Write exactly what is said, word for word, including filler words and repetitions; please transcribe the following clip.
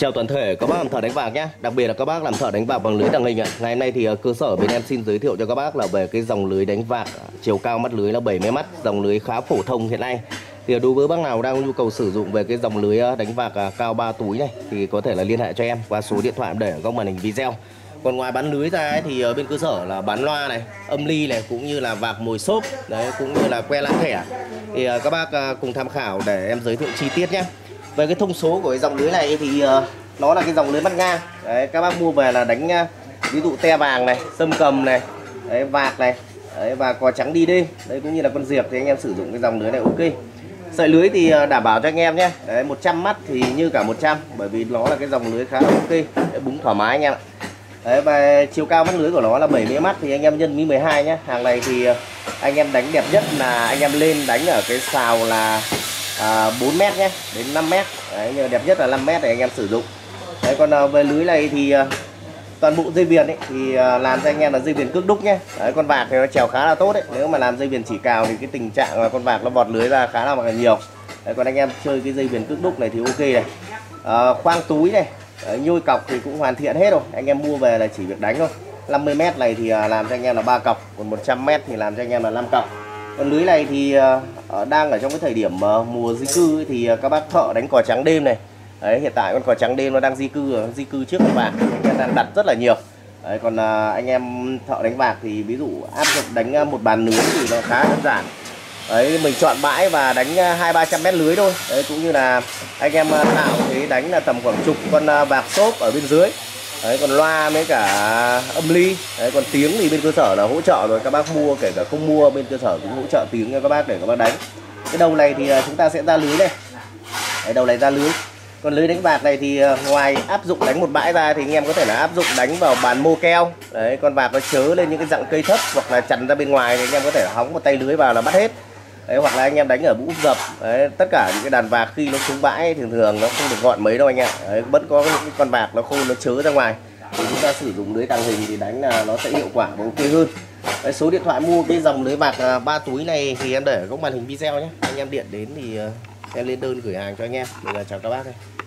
Chào toàn thể các bác làm thợ đánh bạc nhé, đặc biệt là các bác làm thợ đánh bạc bằng lưới tàng hình ạ. Ngày hôm nay thì cơ sở bên em xin giới thiệu cho các bác là về cái dòng lưới đánh bạc chiều cao mắt lưới là bảy mươi mét, dòng lưới khá phổ thông hiện nay. Thì đối với bác nào đang có nhu cầu sử dụng về cái dòng lưới đánh bạc cao ba túi này thì có thể là liên hệ cho em qua số điện thoại để ở góc màn hình video. Còn ngoài bán lưới ra ấy, thì bên cơ sở là bán loa này, âm ly này, cũng như là vạc mồi xốp đấy, cũng như là que lan thẻ. Thì các bác cùng tham khảo để em giới thiệu chi tiết nhé. Về cái thông số của cái dòng lưới này thì uh, nó là cái dòng lưới mắt ngang đấy, các bác mua về là đánh uh, ví dụ te vàng này, sâm cầm này, đấy, vạc này đấy, và cò trắng đi đêm đấy, cũng như là con diệp thì anh em sử dụng cái dòng lưới này ok. Sợi lưới thì uh, đảm bảo cho anh em nhé, đấy, một trăm mắt thì như cả một trăm, bởi vì nó là cái dòng lưới khá là ok đấy, búng thoải mái anh em ạ. Đấy, và chiều cao mắt lưới của nó là bảy mươi mắt thì anh em nhân với mười hai nhé. Hàng này thì uh, anh em đánh đẹp nhất là anh em lên đánh ở cái sào là À, bốn mét nhé, đến năm mét. Đấy, nhưng đẹp nhất là năm mét để anh em sử dụng. Đấy, còn à, về lưới này thì à, toàn bộ dây viền ấy thì à, làm cho anh em là dây viền cước đúc nhé. Đấy, con vạc thì nó trèo khá là tốt đấy. Nếu mà làm dây viền chỉ cào thì cái tình trạng là con vạc nó vọt lưới ra khá là nhiều. Đấy, còn anh em chơi cái dây viền cước đúc này thì ok này. À, khoang túi này, đấy, nhôi cọc thì cũng hoàn thiện hết rồi. Anh em mua về là chỉ việc đánh thôi. năm mươi mét này thì à, làm cho anh em là ba cọc, còn một trăm mét thì làm cho anh em là năm cọc. Con lưới này thì uh, đang ở trong cái thời điểm uh, mùa di cư ấy, thì uh, các bác thợ đánh cò trắng đêm này. Đấy, hiện tại con cò trắng đêm nó đang di cư di cư trước con vạc, anh em đang đặt rất là nhiều. Đấy, còn uh, anh em thợ đánh bạc thì ví dụ áp dụng đánh uh, một bàn lưới thì nó khá đơn giản. Đấy, mình chọn bãi và đánh hai ba trăm mét lưới thôi. Đấy, cũng như là anh em uh, tạo cái đánh là tầm khoảng chục con uh, bạc xốp ở bên dưới. Đấy, còn loa với cả âm ly. Đấy, còn tiếng thì bên cơ sở là hỗ trợ rồi, các bác mua kể cả không mua bên cơ sở cũng hỗ trợ tiếng cho các bác để các bác đánh. Cái đầu này thì chúng ta sẽ ra lưới này. Đấy, đầu này ra lưới. Còn lưới đánh bạc này thì ngoài áp dụng đánh một bãi ra thì anh em có thể là áp dụng đánh vào bàn mô keo. Đấy, con bạc nó chớ lên những cái dạng cây thấp hoặc là chằn ra bên ngoài thì anh em có thể hóng một tay lưới vào là bắt hết. Đấy, hoặc là anh em đánh ở bũ dập. Đấy, tất cả những cái đàn bạc khi nó xuống bãi thường thường nó không được gọn mấy đâu anh ạ. Đấy, vẫn có những cái con bạc nó khô nó chớ ra ngoài thì chúng ta sử dụng lưới tàng hình thì đánh là nó sẽ hiệu quả và ok hơn. Đấy, số điện thoại mua cái dòng lưới bạc ba túi này thì em để ở góc màn hình video nhé. Anh em điện đến thì em lên đơn gửi hàng cho anh em. Bây giờ chào các bác đây.